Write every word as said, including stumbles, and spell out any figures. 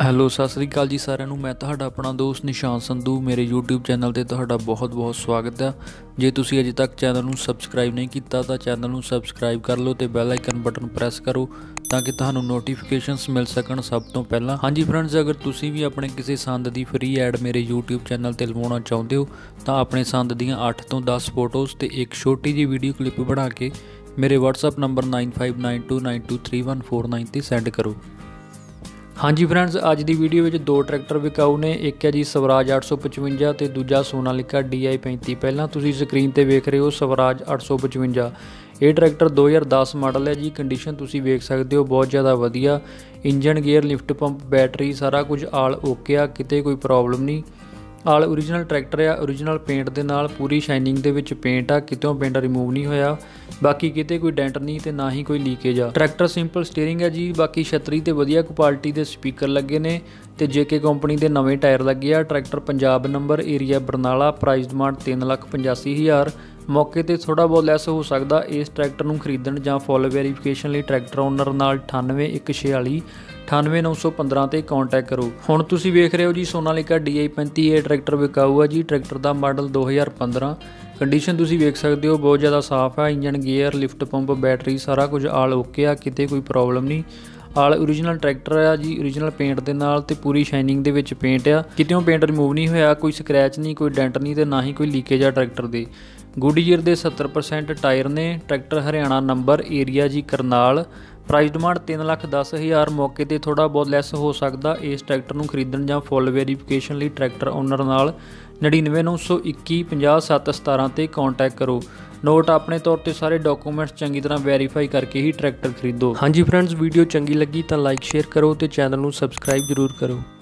Hello Sat Sri ਅਕਾਲ ਜੀ ਸਾਰਿਆਂ ਨੂੰ। मैं ਤੁਹਾਡਾ ਆਪਣਾ ਦੋਸਤ ਨਿਸ਼ਾਨ ਸੰਧੂ ਮੇਰੇ YouTube ਚੈਨਲ ਤੇ ਤੁਹਾਡਾ ਬਹੁਤ ਬਹੁਤ ਸਵਾਗਤ ਹੈ। ਜੇ ਤੁਸੀਂ ਅਜੇ ਤੱਕ ਚੈਨਲ ਨੂੰ ਸਬਸਕ੍ਰਾਈਬ ਨਹੀਂ ਕੀਤਾ ਤਾਂ ਚੈਨਲ ਨੂੰ ਸਬਸਕ੍ਰਾਈਬ ਕਰ ਲਓ ਤੇ ਬੈਲ ਆਈਕਨ ਬਟਨ ਪ੍ਰੈਸ ਕਰੋ ਤਾਂ कि ਤੁਹਾਨੂੰ ਨੋਟੀਫਿਕੇਸ਼ਨਸ ਮਿਲ ਸਕਣ ਸਭ ਤੋਂ ਪਹਿਲਾਂ। ਹਾਂਜੀ ਫਰੈਂਡਸ, ਅਗਰ ਤੁਸੀਂ ਵੀ ਆਪਣੇ ਕਿਸੇ ਸੰਦ ਦੀ ਫ੍ਰੀ ਐਡ ਮੇਰੇ YouTube ਚੈਨਲ ਤੇ ਲਵਾਉਣਾ ਚਾਹੁੰਦੇ ਹੋ ਤਾਂ ਆਪਣੇ ਸੰਦ ਦੀਆਂ ਅੱਠ ਤੋਂ ਦਸ ਫੋਟੋਜ਼ ਤੇ ਇੱਕ ਛੋਟੀ ਜਿਹੀ ਵੀਡੀਓ ਕਲਿੱਪ ਬਣਾ ਕੇ ਮੇਰੇ WhatsApp number nine five nine two nine two three one four nine ਤੇ ਸੈਂਡ ਕਰੋ। हाँ जी फ्रेंड्स, अज की वीडियो में दो ट्रैक्टर विकाऊ ने। एक है जी स्वराज अठ सौ पचवंजा तो दूजा सोनालिका डी आई पैंती। पहला तुसी स्क्रीन पर वेख रहे हो स्वराज अठ सौ पचवंजा। ये ट्रैक्टर दो हज़ार दस मॉडल है जी। कंडीशन तुसी वेख सकते हो बहुत ज़्यादा वधिया। Engine gear lift pump battery सारा कुछ आल ओके आ, किते कोई प्रॉब्लम नहीं। आल ओरिजिनल ट्रैक्टर आ, ओरिजिनल पेंट के नाल पूरी शाइनिंग दे विच पेंट आ, कितों पेंट रिमूव नहीं होया। बाकी किते कोई डेंट नहीं ते ना ही कोई लीकेज आ। ट्रैक्टर सिंपल स्टीयरिंग है जी। बाकी छतरी ते वधिया क्वालिटी दे स्पीकर लगे ने ते जेके कंपनी दे नवे टायर लगे आ। Tractor Punjab number, area Barnala. Price demand तीन लख पंजासी हज़ार। मौके ते थोड़ा बहुत लैस हो सकता। इस ट्रैक्टर नूं खरीदण जां फुल वेरीफिकेशन लई ट्रैक्टर ओनर नाल अठानवे एक छियाली अठानवे नौ सौ पंद्रह ते कॉन्टैक्ट करो। हुण तुसीं वेख रहे हो जी सोनालिका डी आई पैंती। ये ट्रैक्टर विकाऊ है जी। ट्रैक्टर का मॉडल दो हज़ार पंद्रह। कंडीशन तुसीं वेख सकते हो बहुत ज़्यादा साफ है। Engine gear lift pump battery सारा कुछ आल ओके आ, किते कोई प्रॉब्लम नहीं। आल ओरिजिनल ट्रैक्टर आ जी। ओरिजिनल पेंट के नाल ते पूरी शाइनिंग दे विच पेंट आ, कितों पेंट रिमूव नहीं होया। कोई स्क्रैच नहीं, कोई डेंट नहीं ते ना ही कोई लीकेज आ ट्रैक्टर दे। गुडईयर दे सत्तर परसेंट टायर ने। ट्रैक्टर हरियाणा नंबर, एरिया जी करनाल। प्राइस डिमांड तीन लख दस हज़ार। मौके ते थोड़ा बहुत लैस हो सकता। इस ट्रैक्टर नूं खरीदण जां फुल वेरीफिकेशन लई ट्रैक्टर ओनर नाल नड़िनवे नौ सौ इक्की पंजाह सत्त सतारह ते कॉन्टैक्ट करो। नोट अपने तौर पर सारे डॉकूमेंट्स चंगी तरह वेरीफाई करके ही ट्रैक्टर खरीदो। हाँ जी फ्रेंड्स, वीडियो चंगी लगी तो लाइक शेयर करो तो चैनल नूं सबसक्राइब जरूर करो।